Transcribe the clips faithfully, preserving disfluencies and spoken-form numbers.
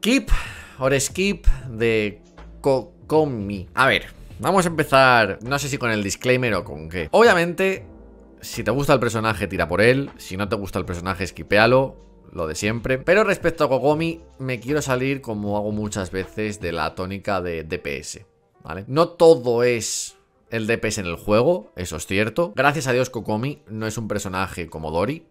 Keep or skip de Kokomi. A ver, vamos a empezar, no sé si con el disclaimer o con qué. Obviamente, si te gusta el personaje, tira por él. Si no te gusta el personaje, skipéalo, lo de siempre. Pero respecto a Kokomi, me quiero salir, como hago muchas veces, de la tónica de D P S, ¿vale? No todo es el D P S en el juego, eso es cierto. Gracias a Dios, Kokomi no es un personaje como Dori,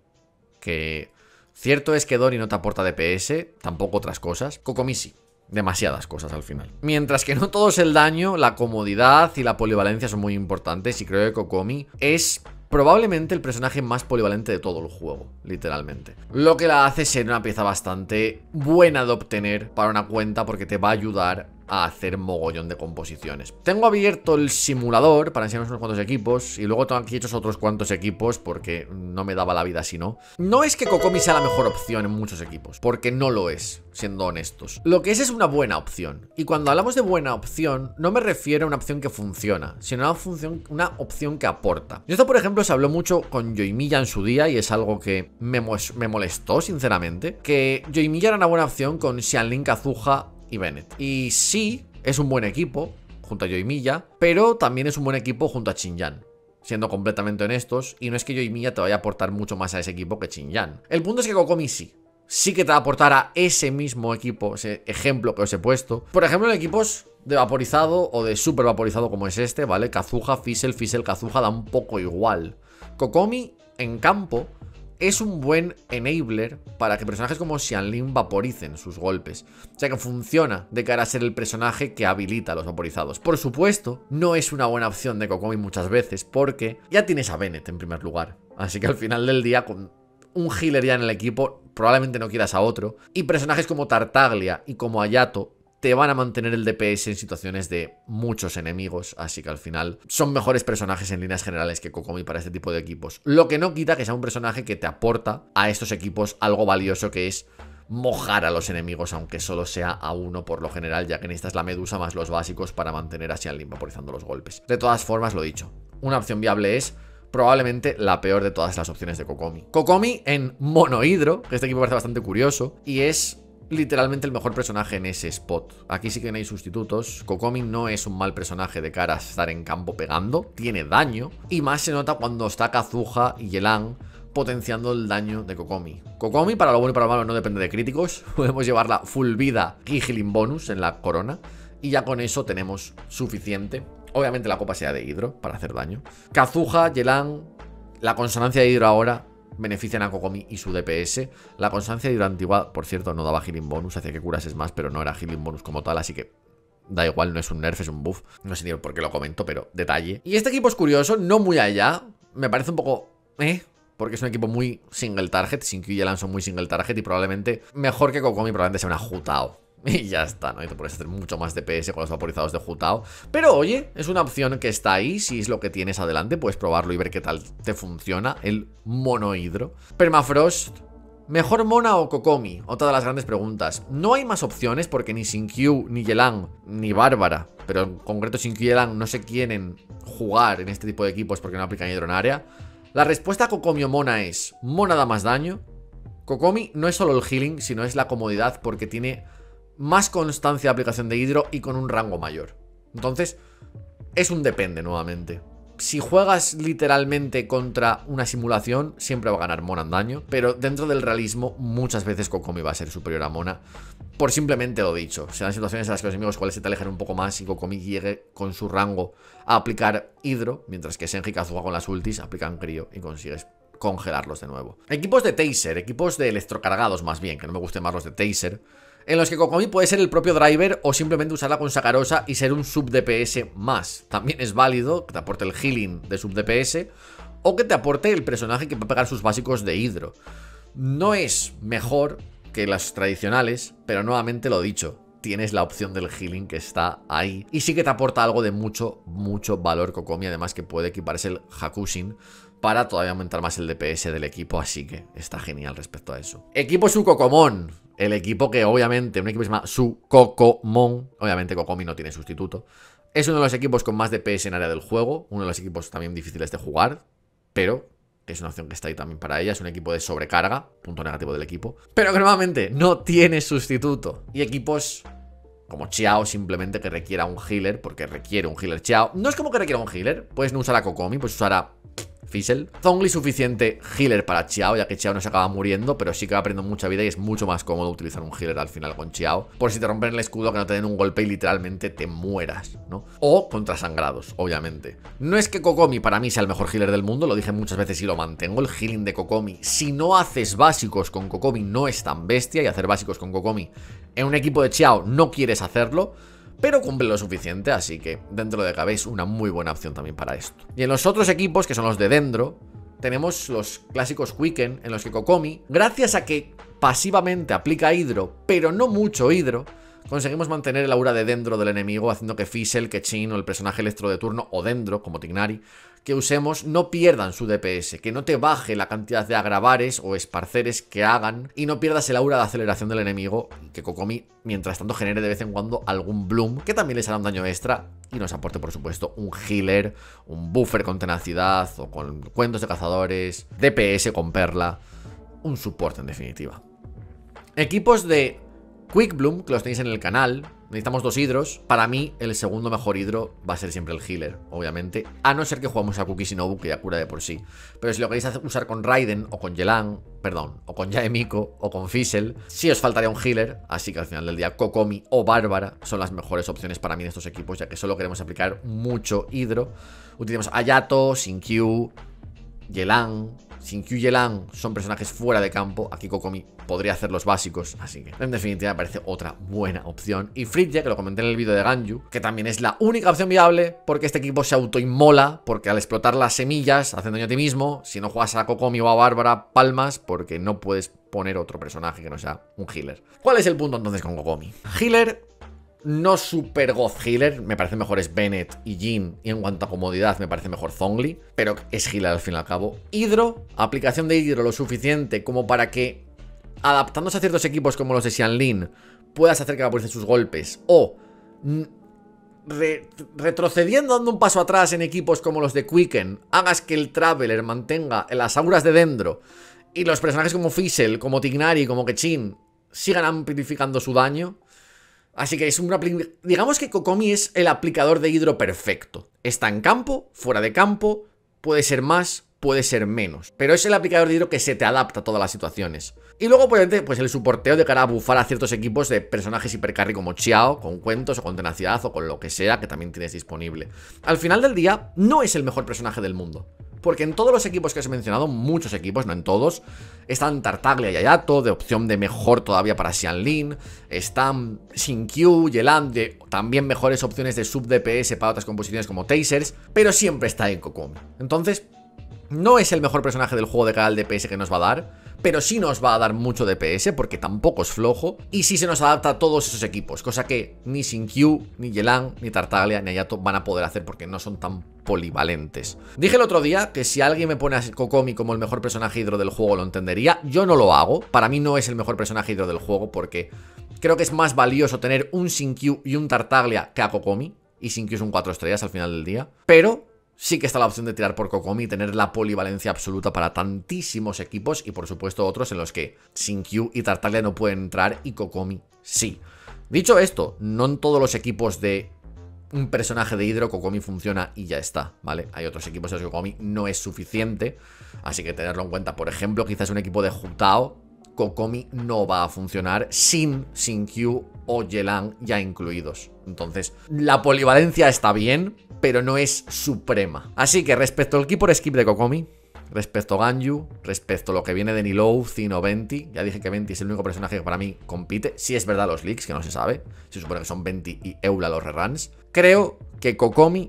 que cierto es que Dori no te aporta D P S, tampoco otras cosas. Kokomi sí, demasiadas cosas al final. Mientras que no todo es el daño, la comodidad y la polivalencia son muy importantes, y creo que Kokomi es probablemente el personaje más polivalente de todo el juego, literalmente. Lo que la hace ser una pieza bastante buena de obtener para una cuenta, porque te va a ayudar a hacer mogollón de composiciones. Tengo abierto el simulador para enseñaros unos cuantos equipos, y luego tengo aquí hechos otros cuantos equipos porque no me daba la vida si no. No es que Kokomi sea la mejor opción en muchos equipos, porque no lo es, siendo honestos. Lo que es es una buena opción. Y cuando hablamos de buena opción, no me refiero a una opción que funciona, sino a una, función, una opción que aporta. Y esto, por ejemplo, se habló mucho con Yoimiya en su día, y es algo que me, me molestó, sinceramente. Que Yoimiya era una buena opción con Xianling, Kazuha y Bennett. Y sí, es un buen equipo junto a Yoimiya, pero también es un buen equipo junto a Xinyan, siendo completamente honestos. Y no es que Yoimiya te vaya a aportar mucho más a ese equipo que Xinyan. El punto es que Kokomi sí Sí que te va a aportar a ese mismo equipo, ese ejemplo que os he puesto. Por ejemplo, en equipos de vaporizado o de super vaporizado como es este, ¿vale? Kazuha, Fizzle, Fizzle, Kazuha, da un poco igual. Kokomi en campo es un buen enabler para que personajes como Xianling vaporicen sus golpes. O sea que funciona de cara a ser el personaje que habilita a los vaporizados. Por supuesto, no es una buena opción de Kokomi muchas veces, porque ya tienes a Bennett en primer lugar. Así que al final del día, con un healer ya en el equipo, probablemente no quieras a otro. Y personajes como Tartaglia y como Hayato te van a mantener el D P S en situaciones de muchos enemigos, así que al final son mejores personajes en líneas generales que Kokomi para este tipo de equipos. Lo que no quita que sea un personaje que te aporta a estos equipos algo valioso, que es mojar a los enemigos, aunque solo sea a uno por lo general, ya que necesitas la medusa más los básicos para mantener a Xianling vaporizando los golpes. De todas formas, lo dicho, una opción viable es probablemente la peor de todas las opciones de Kokomi. Kokomi en monohidro, que este equipo parece bastante curioso, y es literalmente el mejor personaje en ese spot. Aquí sí que no hay sustitutos. Kokomi no es un mal personaje de cara a estar en campo pegando, tiene daño, y más se nota cuando está Kazuha y Yelan potenciando el daño de Kokomi. Kokomi, para lo bueno y para lo malo, no depende de críticos. Podemos llevarla full vida y healing bonus en la corona, y ya con eso tenemos suficiente. Obviamente la copa sea de hidro para hacer daño. Kazuha, Yelan, la consonancia de hidro ahora benefician a Kokomi y su D P S. La constancia de hidro antigua, por cierto, no daba healing bonus, hacía que curases más, pero no era healing bonus como tal, así que da igual, no es un nerf, es un buff. No sé ni por qué lo comento, pero detalle. Y este equipo es curioso, no muy allá. Me parece un poco eh, porque es un equipo muy single target. Shinkyu y Yelan son muy single target, y probablemente mejor que Kokomi probablemente sea una Jutao. Y ya está, ¿no? Y te puedes hacer mucho más D P S con los vaporizados de Jutao. Pero oye, es una opción que está ahí. Si es lo que tienes adelante, puedes probarlo y ver qué tal te funciona el monohidro. Permafrost, ¿mejor Mona o Kokomi? Otra de las grandes preguntas. No hay más opciones porque ni Shinkyu, ni Yelan, ni Bárbara, pero en concreto Shinkyu y Yelan, no se quieren jugar en este tipo de equipos porque no aplican hidro en área. La respuesta a Kokomi o Mona es: Mona da más daño. Kokomi no es solo el healing, sino es la comodidad, porque tiene más constancia de aplicación de hidro y con un rango mayor. Entonces, es un depende nuevamente. Si juegas literalmente contra una simulación, siempre va a ganar Mona en daño, pero dentro del realismo, muchas veces Kokomi va a ser superior a Mona, por simplemente lo dicho. Serán situaciones en las que los enemigos iguales se te alejan un poco más y Kokomi llegue con su rango a aplicar hidro, mientras que Senji y Kazuha con las ultis aplican crío y consigues congelarlos de nuevo. Equipos de taser, equipos de electrocargados más bien, que no me gusten más los de taser, en los que Kokomi puede ser el propio driver o simplemente usarla con Sakarosa y ser un sub D P S más. También es válido que te aporte el healing de sub D P S o que te aporte el personaje que va a pegar sus básicos de hidro. No es mejor que las tradicionales, pero nuevamente lo dicho, tienes la opción del healing que está ahí. Y sí que te aporta algo de mucho, mucho valor Kokomi, además que puede equiparse el Hakushin para todavía aumentar más el D P S del equipo, así que está genial respecto a eso. Equipo Sukokomon, el equipo que obviamente, un equipo que se llama Sukokomon, obviamente Kokomi no tiene sustituto. Es uno de los equipos con más D P S en área del juego, uno de los equipos también difíciles de jugar, pero es una opción que está ahí también para ella. Es un equipo de sobrecarga, punto negativo del equipo, pero que normalmente no tiene sustituto. Y equipos como Xiao simplemente que requiera un healer, porque requiere un healer Xiao. No es como que requiera un healer, puedes no usar a Kokomi, pues usar a Fizzle. Zhongli suficiente healer para Xiao, ya que Xiao no se acaba muriendo, pero sí que va perdiendo mucha vida y es mucho más cómodo utilizar un healer al final con Xiao, por si te rompen el escudo, que no te den un golpe y literalmente te mueras, ¿no? O contra sangrados, obviamente. No es que Kokomi para mí sea el mejor healer del mundo, lo dije muchas veces y lo mantengo. El healing de Kokomi, si no haces básicos con Kokomi, no es tan bestia, y hacer básicos con Kokomi en un equipo de Xiao no quieres hacerlo, pero cumple lo suficiente, así que dentro de cabe es una muy buena opción también para esto. Y en los otros equipos, que son los de Dendro, tenemos los clásicos Quicken, en los que Kokomi, gracias a que pasivamente aplica hidro, pero no mucho hidro, conseguimos mantener el aura de Dendro del enemigo, haciendo que Fizzle, que Chin o el personaje electro de turno, o Dendro, como Tignari, que usemos, no pierdan su D P S, que no te baje la cantidad de agravares o esparceres que hagan, y no pierdas el aura de aceleración del enemigo, y que Kokomi, mientras tanto, genere de vez en cuando algún Bloom, que también les hará un daño extra, y nos aporte, por supuesto, un healer, un buffer con tenacidad, o con cuentos de cazadores, D P S con perla, un soporte en definitiva. Equipos de Quick Bloom, que los tenéis en el canal. Necesitamos dos hidros. Para mí, el segundo mejor hidro va a ser siempre el healer, obviamente. A no ser que jugamos a Cookie Shinobu, que ya cura de por sí. Pero si lo queréis usar con Raiden, o con Yelan, perdón, o con Yaemiko, o con Fizzle, sí os faltaría un healer. Así que al final del día, Kokomi o Bárbara son las mejores opciones para mí en estos equipos, ya que solo queremos aplicar mucho hidro. Utilizamos a Yato, Shinkyu, Yelan. Shinkyu y Yelan son personajes fuera de campo. Aquí Kokomi podría hacer los básicos, así que en definitiva me parece otra buena opción. Y Frigya, que lo comenté en el vídeo de Ganyu, que también es la única opción viable, porque este equipo se autoinmola, porque al explotar las semillas hacen daño a ti mismo. Si no juegas a Kokomi o a Bárbara, palmas, porque no puedes poner otro personaje que no sea un healer. ¿Cuál es el punto entonces con Kokomi? Healer, no super God healer, me parece mejor es Bennett y Jin, y en cuanto a comodidad me parece mejor Zhongli, pero es healer al fin y al cabo. Hidro, aplicación de hidro lo suficiente como para que, adaptándose a ciertos equipos como los de Xianlin, puedas hacer que vaporicen sus golpes, o re retrocediendo, dando un paso atrás en equipos como los de Quicken, hagas que el Traveler mantenga las auras de Dendro, y los personajes como Fizzle, como Tignari, como Kechin sigan amplificando su daño. Así que es una... digamos que Kokomi es el aplicador de hidro perfecto. Está en campo, fuera de campo, puede ser más, puede ser menos, pero es el aplicador de hidro que se te adapta a todas las situaciones. Y luego, obviamente, pues el soporteo de cara a bufar a ciertos equipos de personajes hipercarry como Xiao, con cuentos o con tenacidad o con lo que sea que también tienes disponible. Al final del día, no es el mejor personaje del mundo, porque en todos los equipos que os he mencionado, muchos equipos, no en todos, están Tartaglia y Ayato, de opción de mejor todavía para Xianlin. Están Shinkyu, Yelan, de también mejores opciones de sub D P S para otras composiciones como Tasers, pero siempre está en Kokomi. Entonces, no es el mejor personaje del juego de cara al D P S que nos va a dar, pero sí nos va a dar mucho D P S, porque tampoco es flojo, y sí se nos adapta a todos esos equipos, cosa que ni Shinkyu, ni Yelan, ni Tartaglia, ni Ayato van a poder hacer porque no son tan polivalentes. Dije el otro día que si alguien me pone a Kokomi como el mejor personaje hidro del juego lo entendería. Yo no lo hago, para mí no es el mejor personaje hidro del juego, porque creo que es más valioso tener un Shinkyu y un Tartaglia que a Kokomi, y Shinkyu es un cuatro estrellas al final del día, pero sí que está la opción de tirar por Kokomi y tener la polivalencia absoluta para tantísimos equipos, y por supuesto otros en los que Shinkyu y Tartaglia no pueden entrar y Kokomi sí. Dicho esto, no en todos los equipos de un personaje de hidro Kokomi funciona y ya está, ¿vale? Hay otros equipos en los que Kokomi no es suficiente, así que tenerlo en cuenta. Por ejemplo, quizás un equipo de Jutao, Kokomi no va a funcionar sin Shinkyu o Yelan ya incluidos. Entonces, la polivalencia está bien, pero no es suprema. Así que respecto al keep por skip de Kokomi, respecto a Ganyu, respecto a lo que viene de Nilou, Zin o Venti, ya dije que Venti es el único personaje que para mí compite. Si es verdad los leaks, que no se sabe, se supone que son Venti y Eula los reruns. Creo que Kokomi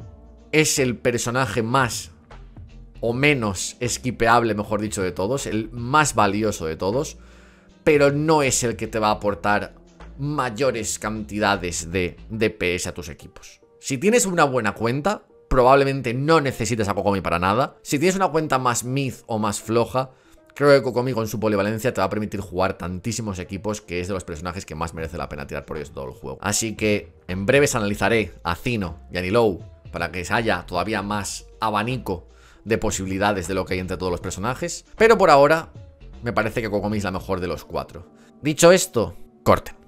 es el personaje más o menos skipeable, mejor dicho, de todos, el más valioso de todos, pero no es el que te va a aportar mayores cantidades de D P S a tus equipos. Si tienes una buena cuenta, probablemente no necesites a Kokomi para nada. Si tienes una cuenta más mid o más floja, creo que Kokomi con su polivalencia te va a permitir jugar tantísimos equipos, que es de los personajes que más merece la pena tirar por ellos todo el juego. Así que en breves analizaré a Zino y a Nilou para que haya todavía más abanico de posibilidades de lo que hay entre todos los personajes. Pero por ahora, me parece que Kokomi es la mejor de los cuatro. Dicho esto, corte.